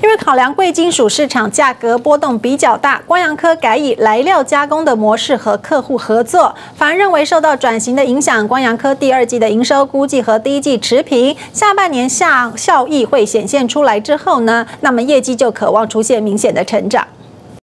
因为考量贵金属市场价格波动比较大，光阳科改以来料加工的模式和客户合作。法人认为受到转型的影响，光阳科第二季的营收估计和第一季持平，下半年效益会显现出来之后呢，那么业绩就渴望出现明显的成长。